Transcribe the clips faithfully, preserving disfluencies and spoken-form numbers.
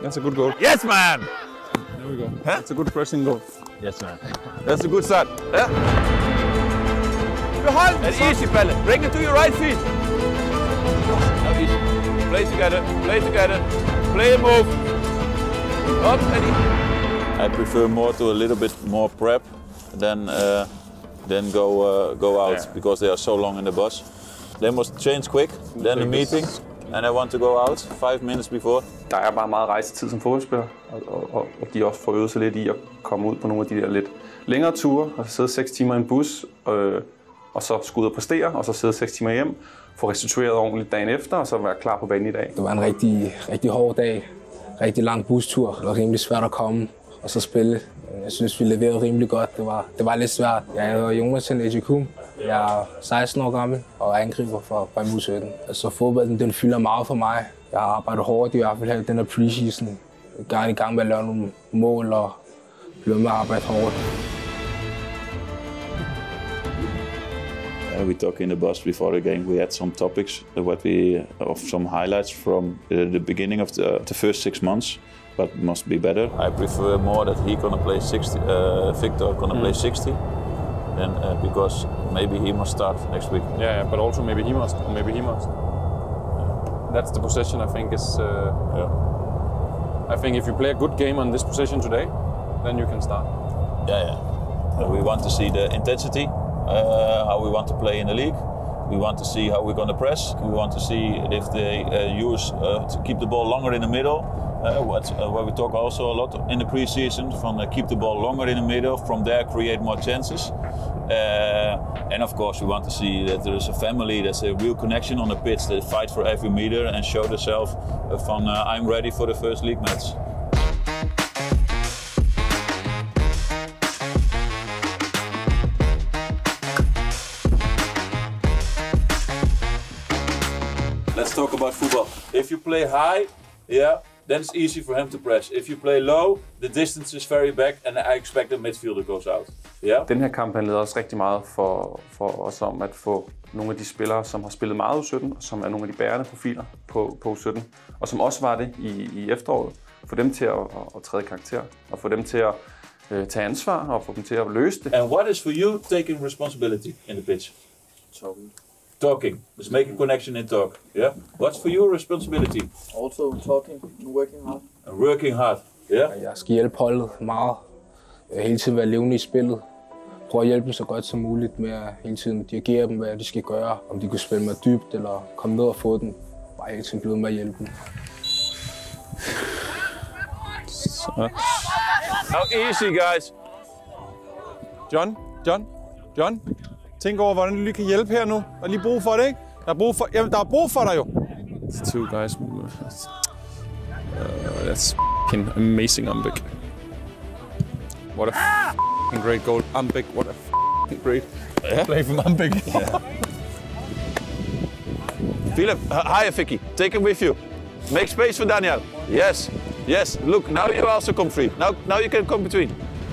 That's a good goal. Yes, man! There we go. Huh? That's a good pressing goal. Yes, man. That's a good start. Yeah. Behind! That's easy, Pelle. Bring it to your right feet. Now easy. Play together, play together. Play and move. Up, ready. I prefer more to a little bit more prep than uh, than go uh, go out yeah. because they are so long in the bus. They must change quick. Then the meeting, and I want to go out five minutes before. Der er bare meget rejsetid som fodboldspiller, og, og, og de også får øvet sig lidt i at komme ud på nogle af de der lidt længere ture, og sidde seks timer i en bus, øh, og så skulle ud og præstere, og så sidde seks timer hjem, få restitueret ordentligt dagen efter, og så være klar på banen i dag. Det var en rigtig, rigtig hård dag, rigtig lang bustur. Det var rimelig svært at komme og så spille. Jeg synes, vi leverede rimelig godt. Det var, det var lidt svært. Jeg hedder Jonas Ejikum. Jeg er seksten år gammel og angriber for Bayern U sytten. Altså fodbolden, den fylder meget for mig. Jeg har arbejdet hårdt i hvert fald her i den her preseason. Jeg er i gang med at lave nogle mål og blive med at arbejde hårdt. Uh, we talked in the bus before the game. We had some topics, uh, what we of some highlights from uh, the beginning of the, the first six months, but must be better. I prefer more that he gonna play sixty. Uh, Victor gonna mm. play sixty, and uh, because maybe he must start next week. Yeah, yeah, but also maybe he must, or maybe he must. That's the position I think is. Uh, yeah. I think if you play a good game on this position today, then you can start. Yeah, yeah. Uh, we want to see the intensity. Uh, how we want to play in the league. We want to see how we're going to press. We want to see if they uh, use uh, to keep the ball longer in the middle. Uh, what, uh, where we talk also a lot in the pre-season from uh, keep the ball longer in the middle. From there, create more chances. Uh, and of course, we want to see that there is a family, there's a real connection on the pitch. They fight for every meter and show themselves uh, from uh, I'm ready for the first league match. Let's talk about football. If you play high, yeah, then it's easy for him to press. If you play low, the distance is very back and I expect the midfielder goes out. Yeah? Den her kamp handlede også rigtig meget for, for os om at få nogle af de spillere, som har spillet meget U sytten, og som er nogle af de bærende profiler på, på U sytten, og som også var det i, i efteråret, få dem til at, at, at træde karakter, og få dem til at uh, tage ansvar, og få dem til at løse det. And what is for you taking responsibility in the pitch? Talking. Talking. Let's make a connection in talk. Yeah. What's for you responsibility? Also talking and working hard. And working hard. Yeah. Jeg skal hjælpe holdet meget. Hele tiden være levende i spillet. Prøve at hjælpe dem så godt som muligt med at hele tiden dirigere dem, hvad de skal gøre. Om de kan spille med dybt eller komme ned og få den. Bare hele tiden blive med at hjælpe dem. Så. How easy, guys. John, John, John. Tænk over, hvordan du lige kan hjælpe her nu. Der er lige brug for det, ikke? Der er brug for, jamen, der er brug for dig jo. It's two guys. Uh, that's f***ing amazing, Ambik. What a f***ing great goal. Ambik, what a f***ing great yeah. play from Ambik. Yeah. Philip, hi, Vicky. Take him with you. Make space for Daniel. Yes, yes. Look, now you also come free. Now, now you can come between.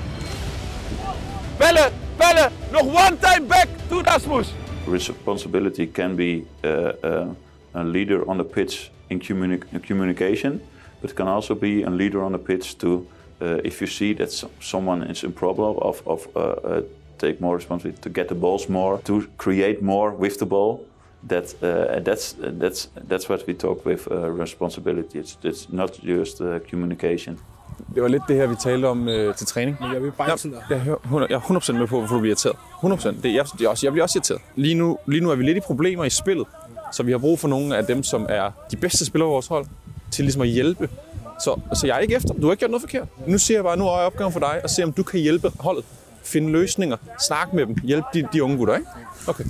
Pelle! Pelle, nog one time back to Rasmus. Responsibility can be uh, uh, a leader on the pitch in communi communication, but it can also be a leader on the pitch to, uh, if you see that some, someone is in problem, of, of uh, uh, take more responsibility to get the balls more, to create more with the ball. That uh, that's that's that's what we talk with uh, responsibility. It's it's not just uh, communication. Det var lidt det her, vi talte om øh, til træning. Men jeg vil bare ikke sådan der. Jeg, jeg, jeg er hundrede procent med på, hvorfor du bliver irriteret. hundrede procent. Det, jeg, det er også, jeg bliver også irriteret. Lige nu, lige nu er vi lidt i problemer i spillet, så vi har brug for nogle af dem, som er de bedste spillere på vores hold, til ligesom at hjælpe. Så, så jeg er ikke efter. Du har ikke gjort noget forkert. Nu siger jeg bare, nu er jeg opgaven for dig, og se om du kan hjælpe holdet. Finde løsninger. Snak med dem. Hjælp de, de unge gutter, ikke? Okay.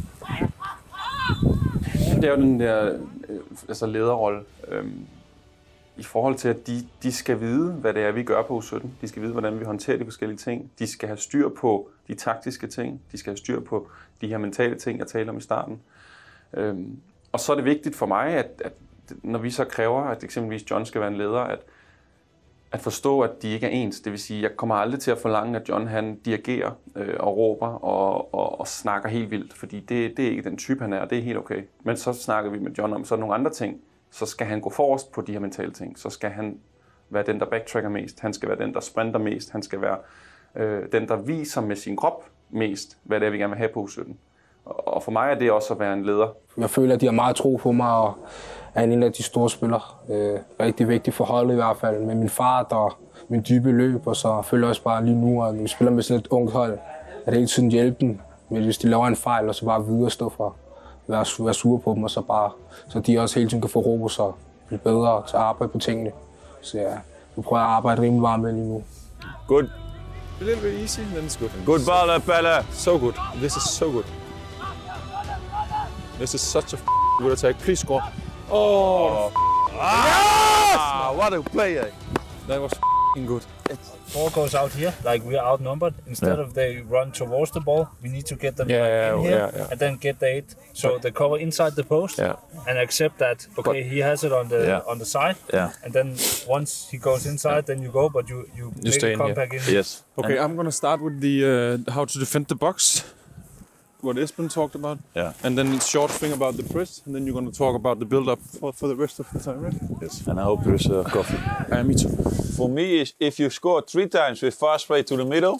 Det er jo den der øh, altså lederrolle. Øhm. I forhold til, at de, de skal vide, hvad det er, vi gør på U sytten. De skal vide, hvordan vi håndterer de forskellige ting. De skal have styr på de taktiske ting. De skal have styr på de her mentale ting, jeg talte om i starten. Øhm, og så er det vigtigt for mig, at, at når vi så kræver, at eksempelvis John skal være en leder, at, at forstå, at de ikke er ens. Det vil sige, jeg kommer aldrig til at forlange, at John han dirigerer øh, og råber og, og, og snakker helt vildt. Fordi det, det er ikke den type, han er, og det er helt okay. Men så snakker vi med John om så nogle andre ting. Så skal han gå forrest på de her mentale ting. Så skal han være den, der backtracker mest. Han skal være den, der sprinter mest. Han skal være øh, den, der viser med sin krop mest, hvad det er, vi gerne vil have på U sytten. Og for mig er det også at være en leder. Jeg føler, at de har meget tro på mig, og er en af de store spillere. Øh, rigtig vigtigt for holdet i hvert fald, med min fart og min dybe løb. Og så føler jeg også bare lige nu, at når vi spiller med sådan et ungt hold, at det hele tiden hjælper dem. Hvis de laver en fejl, og så bare videre stå for at være, være sure på dem, og så bare, så de også hele tiden kan få ro og blive bedre til at arbejde på tingene. Så ja, vi prøver at arbejde rimelig varmt med lige nu. Good. A little bit easy, then it's good. Good ball, Pelle. So good. This is so good. This is such a good attack. Please score. Oh! Ah, what a play! That was good. Ball goes out here, like we are outnumbered. Instead Yeah. of they run towards the ball, we need to get them Yeah, yeah, in here yeah, yeah. and then get the eight. So they cover inside the post Yeah. and accept that. Okay, he has it on the Yeah. on the side. Yeah. And then once he goes inside, then you go, but you you, make stay a in comeback in. Here. Yes. Okay, I'm gonna start with the uh, how to defend the box. What Esben talked about. Yeah. And then it's short thing about the press, and then you're gonna talk about the build-up for, for the rest of the time, right? Yes. And I hope there's uh, coffee. Yeah, me too. For me, is if you score three times with fast play to the middle,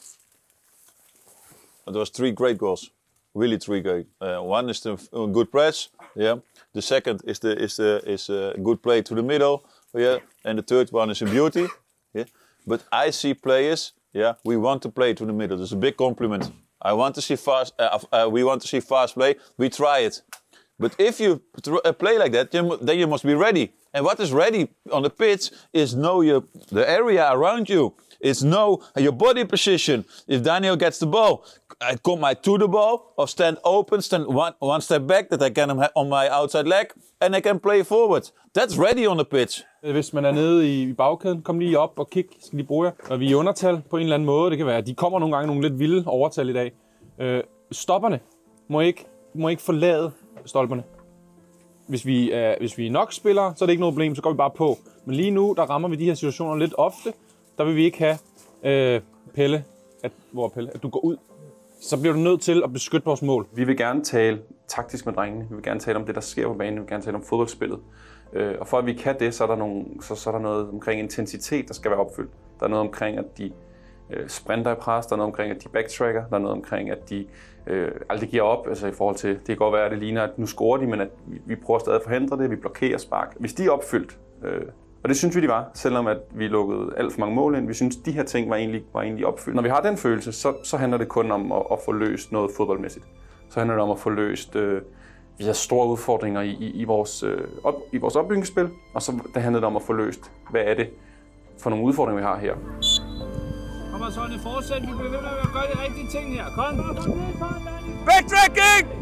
it was three great goals. Really three great. Uh, one is the uh, good press. Yeah. The second is the is the is a good play to the middle. Yeah. And the third one is a beauty. Yeah. But I see players. Yeah. We want to play to the middle. It's a big compliment. I want to see fast. Uh, uh, we want to see fast play. We try it. But if you uh, play like that, you, then you must be ready. And what is ready on the pitch is know your the area around you. It's know your body position. If Daniel gets the ball, I come I to the ball or stand open, stand one one step back that I can on my outside leg, and I can play forward. That's ready on the pitch. Hvis man er nede i bagkæden, kom lige op og kig, skal lige bruge jer. Og vi er i undertal på en eller anden måde. Det kan være, de kommer nogle gange nogle lidt vilde overtal i dag. Øh, stopperne må ikke, må ikke forlade stolperne. Hvis vi, er, hvis vi er nok spillere, så er det ikke noget problem, så går vi bare på. Men lige nu, der rammer vi de her situationer lidt ofte. Der vil vi ikke have øh, Pelle, at, hvor Pelle, at du går ud. Så bliver du nødt til at beskytte vores mål. Vi vil gerne tale taktisk med drengene. Vi vil gerne tale om det, der sker på banen. Vi vil gerne tale om fodboldspillet. Øh, og for at vi kan det, så er, der nogle, så, så er der noget omkring intensitet, der skal være opfyldt. Der er noget omkring, at de øh, sprinter i pres. Der er noget omkring, at de backtracker. Der er noget omkring, at de øh, aldrig giver op. Altså i forhold til, det kan godt være, at det ligner, at nu scorer de, men at vi, vi prøver stadig at forhindre det. Vi blokerer spark. Hvis de er opfyldt, øh, og det synes vi, de var, selvom at vi lukkede alt for mange mål ind. Vi synes, de her ting var egentlig, var egentlig opfyldt. Når vi har den følelse, så, så handler det kun om at, at få løst noget fodboldmæssigt. Så handler det om at få løst... Øh, vi har store udfordringer i, i, i, vores, øh, op, i vores opbygningsspil, og så det handler det om at få løst, hvad er det for nogle udfordringer, vi har her. Kom og Sonny, fortsæt. Vi bliver ved med at gøre de rigtige ting her. Kom. Backtracking!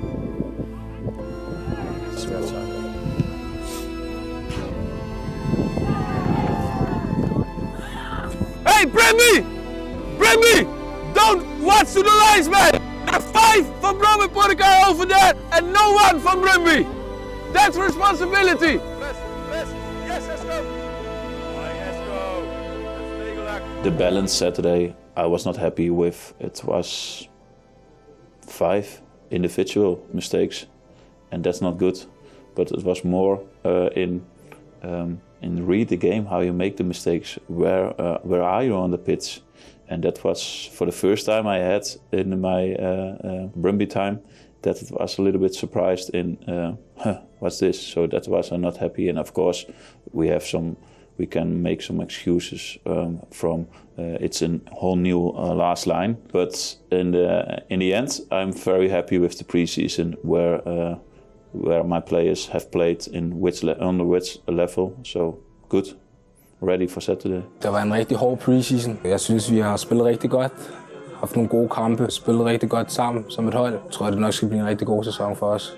Svært sagt. Hey, Brimby! Brimby! Don't watch to the lines, man! Five from Bromby put a guy over there, and no one from Brimby! That's responsibility! Press, press, yes, let's go! Let's go! The balance Saturday, I was not happy with. It was five individual mistakes, and that's not good. But it was more uh, in um, in read the game, how you make the mistakes. Where uh, where are you on the pitch? And that was for the first time I had in my uh, uh, Brumby time, that it was a little bit surprised in uh, huh, what's this? So that was I'm not happy. And of course, we have some, we can make some excuses um, from uh, it's a whole new uh, last line. But in the in the end, I'm very happy with the preseason where uh, where my players have played in which le- on which level. So good. Ready for Saturday. Det var en rigtig hård preseason. Jeg synes, vi har spillet rigtig godt. Haft nogle gode kampe. Spillet rigtig godt sammen som et hold. Jeg tror, det nok skal blive en rigtig god sæson for os.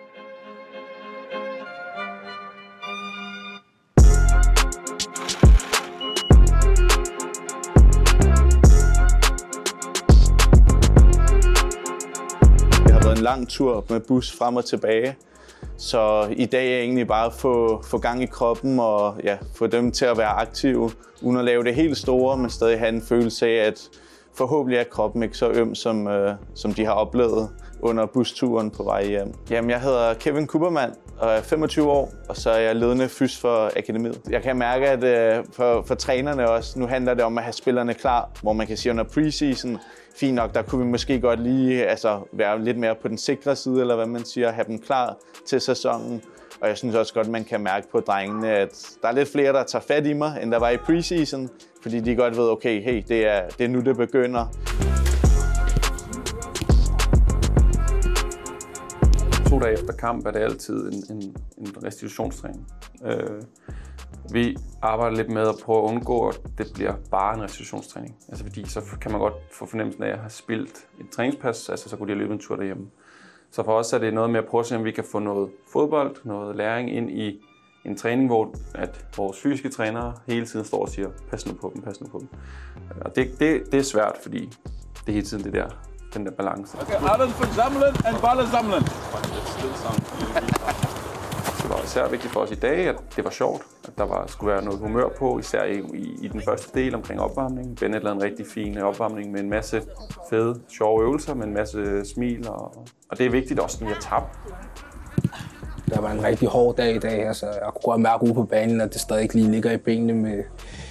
Det har været en lang tur med bus frem og tilbage. Så i dag er egentlig bare at få, få gang i kroppen og ja, få dem til at være aktive, uden at lave det helt store, men stadig have en følelse af, at forhåbentlig er kroppen ikke så øm, som, øh, som de har oplevet under busturen på vej hjem. Jamen, jeg hedder Kevin Kubermann, og er femogtyve år, og så er jeg ledende fys for akademiet. Jeg kan mærke, at for, for trænerne også, nu handler det om at have spillerne klar, hvor man kan sige under preseason, fint nok, der kunne vi måske godt lige altså, være lidt mere på den sikre side, eller hvad man siger, have dem klar til sæsonen. Og jeg synes også godt, man kan mærke på drengene, at der er lidt flere, der tager fat i mig, end der var i preseason, fordi de godt ved, okay, hey, det er, det er nu, det begynder. To dage efter kamp er det altid en, en, en restitutionstræning. Øh, vi arbejder lidt med at prøve at undgå, at det bliver bare en restitutionstræning. Altså fordi så kan man godt få fornemmelsen af at have spildt et træningspas, altså så kunne de have løbet en tur derhjemme. Så for os er det noget med at prøve at se, om vi kan få noget fodbold, noget læring ind i en træning, hvor at vores fysiske trænere hele tiden står og siger, pas nu på dem, pas nu på dem. Og det, det, det er svært, fordi det er hele tiden det der, den der balance. Okay, alles samlen og ballen samlen. Det var især vigtigt for os i dag, at det var sjovt, at der var, skulle være noget humør på, især i, i, i den første del omkring opvarmningen. Bennett lavede en rigtig fin opvarmning med en masse fede, sjove øvelser, med en masse smil, og, og det er vigtigt også, når jeg tabte. Det var en rigtig hård dag i dag. Altså, jeg kunne godt mærke ude på banen, at det stadig ikke lige ligger i benene med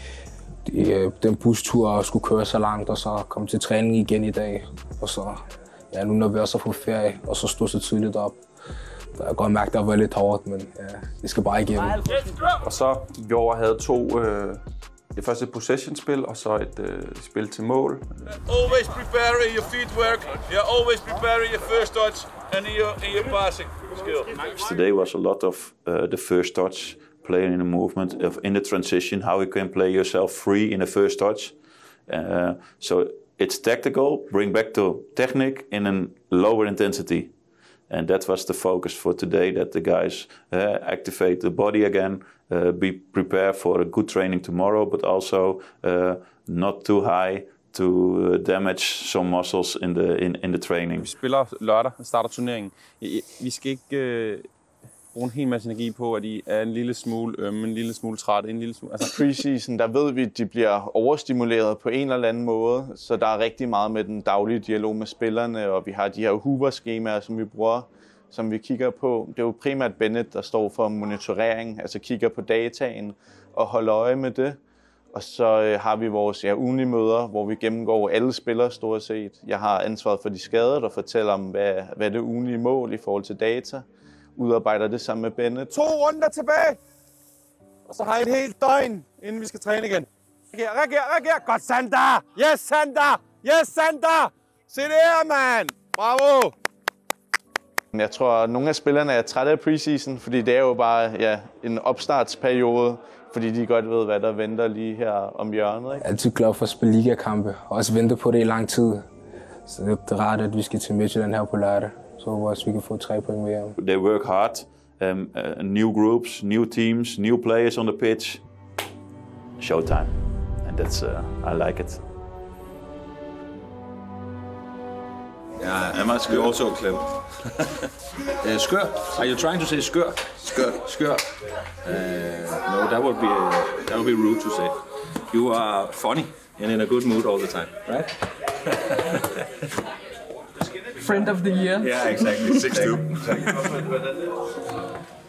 de, den bustur og skulle køre så langt, og så komme til træning igen i dag. Og så ja, nu når vi også er på ferie, og så stod så tidligt op. Så jeg kan godt mærke, at det var lidt hårdt, men ja, vi skal bare igennem. Og så Jorge havde to, øh, det første et possession-spil, og så et øh, spil til mål. Always prepare your feetwork, yeah, always prepare your first touch and your, in your passing skill. Today was a lot of uh, the first touch, playing in the movement, of in the transition, how you can play yourself free in the first touch. Uh, so it's tactical, bring back to technique in a lower intensity. And that was the focus for today, that the guys uh, activate the body again, uh, be prepared for a good training tomorrow, but also uh, not too high to uh, damage some muscles in the, in, in the training. Vi spiller lørdag og starter turneringen. Vi skal ikke øh, bruge en hel masse energi på, at I er en lille smule ømme, en lille smule trætte, en lille smule... Altså preseason, der ved vi, at de bliver overstimuleret på en eller anden måde, så der er rigtig meget med den daglige dialog med spillerne, og vi har de her Hoover-skemaer, som vi bruger, som vi kigger på. Det er jo primært Bennett, der står for monitorering, altså kigger på dataen og holder øje med det. Og så øh, har vi vores ja, ugenlige møder, hvor vi gennemgår alle spillere stort set. Jeg har ansvaret for de skadede, der fortæller om, hvad, hvad det ugenlige mål i forhold til data. Udarbejder det sammen med Bennett. To runder tilbage, og så har I et helt døgn, inden vi skal træne igen. Reager, reager, reager. Godt, Sander! Yes, Sander! Yes, Sander! Se det her, mand! Bravo! Jeg tror, at nogle af spillerne er trætte af preseason, fordi det er jo bare ja, en opstartsperiode, fordi de godt ved, hvad der venter lige her om hjørnet. Ikke? Jeg er altid glad for at spille ligakampe, og også vente på det i lang tid. Så det er rart, at vi skal til Midtjylland her på lørdag. Så håber jeg også, vi kan få tre point med hjem. They work hard. Um, uh, new groups, new teams, new players on the pitch. Showtime. And that's, uh, I like it. Yeah, I must be also clever. uh, skør. Are you trying to say skør? Skør. Skør. Uh, no, that would be uh, that would be rude to say. You are funny and in a good mood all the time, right? Friend of the year. Yeah, exactly. Six two.